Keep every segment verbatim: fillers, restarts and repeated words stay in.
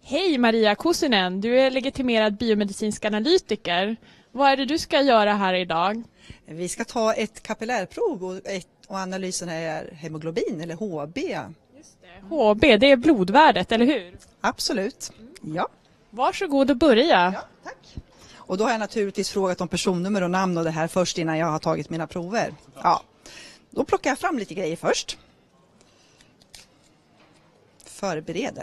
Hej Maria Kuusinen, du är legitimerad biomedicinsk analytiker. Vad är det du ska göra här idag? Vi ska ta ett kapillärprov och, ett, och analysen är hemoglobin eller H B. Just det. H B, det är blodvärdet, eller hur? Absolut, ja. Varsågod och börja. Ja, tack. Och då har jag naturligtvis frågat om personnummer och namn och det här först innan jag har tagit mina prover. Ja. Då plockar jag fram lite grejer först. Förbereder.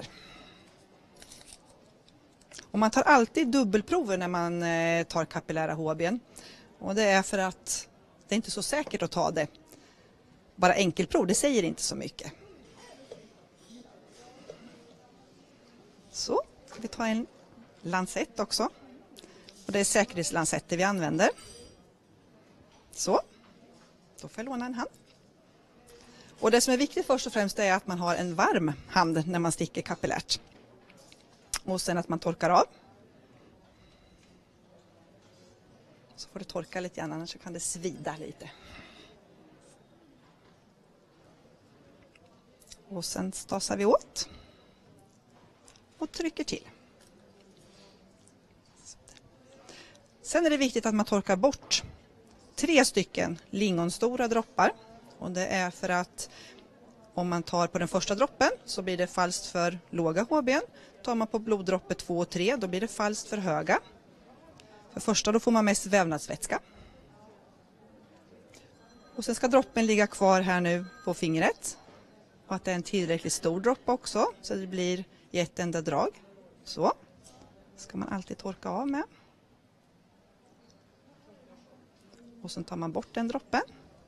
Och man tar alltid dubbelprover när man eh, tar kapillära H B:n. Och det är för att det är inte så säkert att ta det. Bara enkelprov, det säger inte så mycket. Så, vi tar en lansett också. Och det är säkerhetslansetter vi använder. Så, då får jag låna en hand. Och det som är viktigt först och främst är att man har en varm hand när man sticker kapillärt. Och sen att man torkar av. Så får det torka lite grann, annars kan det svida lite. Och sen stasar vi åt. Och trycker till. Sen är det viktigt att man torkar bort tre stycken lingonstora droppar. Och det är för att om man tar på den första droppen så blir det falskt för låga H B:n. Tar man på bloddroppet två och tre då blir det falskt för höga. För första då får man mest vävnadsvätska. Och sen ska droppen ligga kvar här nu på fingret. Och att det är en tillräckligt stor droppe också så det blir i ett enda drag. Så ska man alltid torka av med. Och sen tar man bort den droppen.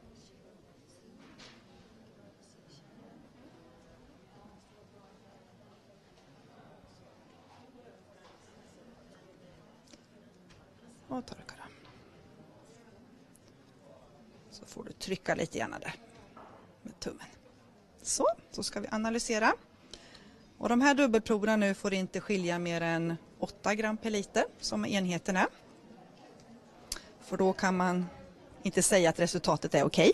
Och torkar den. Så får du trycka lite grann där med tummen. Så, så ska vi analysera. Och de här dubbelproverna nu får inte skilja mer än åtta gram per liter som enheten är. För då kan man inte säga att resultatet är okej.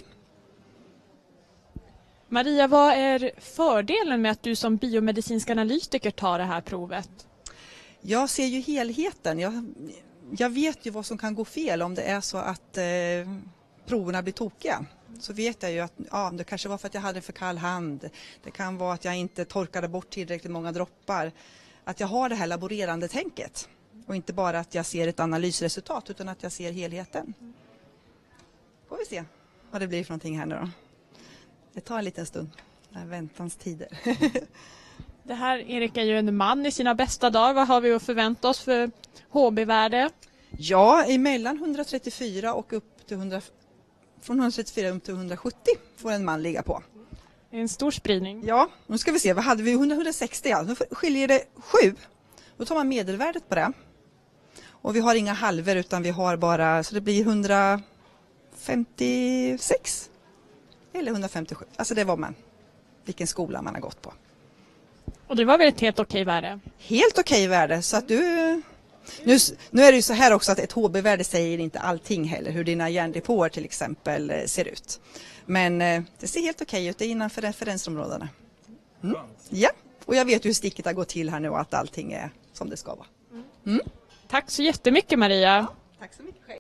Maria, vad är fördelen med att du som biomedicinsk analytiker tar det här provet? Jag ser ju helheten. Jag, jag vet ju vad som kan gå fel om det är så att eh, proverna blir tokiga. Så vet jag ju att ja, det kanske var för att jag hade för kall hand. Det kan vara att jag inte torkade bort tillräckligt många droppar. Att jag har det här laborerande tänket. Och inte bara att jag ser ett analysresultat utan att jag ser helheten. Får vi se vad det blir för någonting här nu då. Det tar en liten stund. Det är väntans tider. Det här, Erik, är ju en man i sina bästa dagar. Vad har vi att förvänta oss för H B-värde? Ja, emellan hundratrettiofyra och upp till hundra, från hundratrettiofyra upp till hundrasjuttio får en man ligga på. Det är en stor spridning. Ja, nu ska vi se. Vad hade vi? hundrasextio, ja. Nu skiljer det sju. Då tar man medelvärdet på det. Och vi har inga halver utan vi har bara, så det blir hundrafemtiosex eller hundrafemtiosju. Alltså det var man, vilken skola man har gått på. Och det var väl ett helt okej värde? Helt okej värde, så att du... Nu, nu är det ju så här också att ett H B-värde säger inte allting heller, hur dina järndepåer till exempel ser ut. Men det ser helt okej ut, det är innanför referensområdena. Mm. Ja, och jag vet ju hur sticket har gått till här nu och att allting är som det ska vara. Mm. Tack så jättemycket, Maria. Ja, tack så mycket själv.